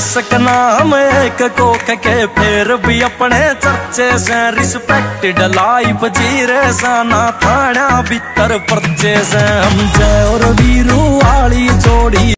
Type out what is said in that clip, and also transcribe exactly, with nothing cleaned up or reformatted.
सकना हम एक कोक के फिर भी अपने चर्चे से रिस्पेक्टेड लाइफ जी रे साना थाना भीतर पर्चे से हम जय और वीरू वाली जोड़ी।